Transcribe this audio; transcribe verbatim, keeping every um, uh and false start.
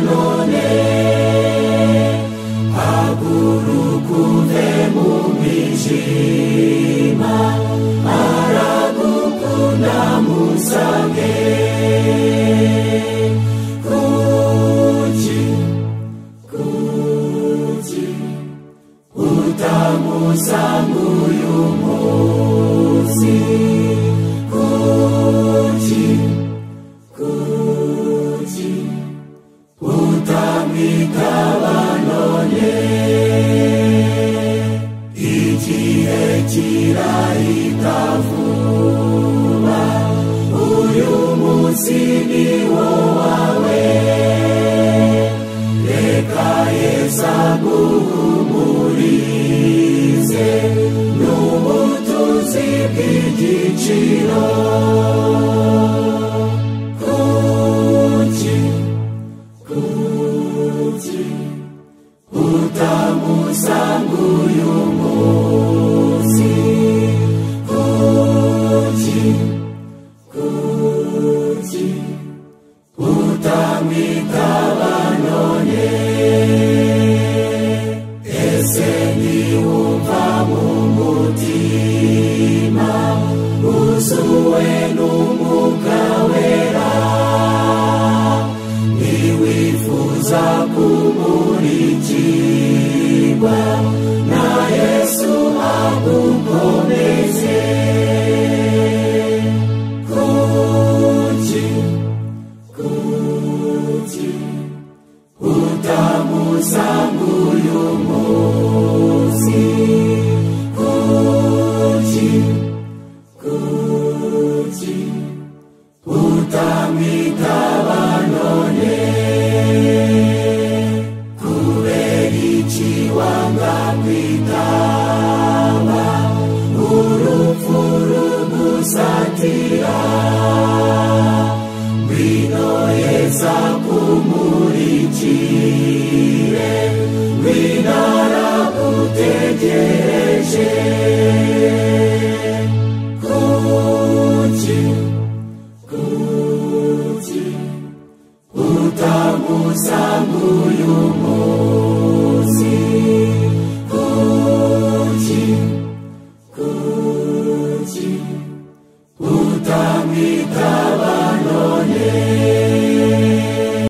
none haguruka uve mu mwijima aragukunda musange kuki kuki utamusanga uyu munsi kuki kuki utamwitaba none igihe kirahita vuba uyu munsi ni wo wawe reka Yesu aguhumurize n'ubutunzi bw'igiciro kuki kuki utamusanga uyu munsi kuki kuki utamwitaba none ese niwumva mu mutima wuzuwe n'umwuka wera niwifuza kumurikirwa na Yesu agukomeze kuki kuki utamusanga uyu munsi kuki kuki utamwitaba none kubera iki wanga kwitaba urupfu rugusatira ngwino Yesu akumurikire ngwino aragutegereje kuki kuki utamusanga uyu munsi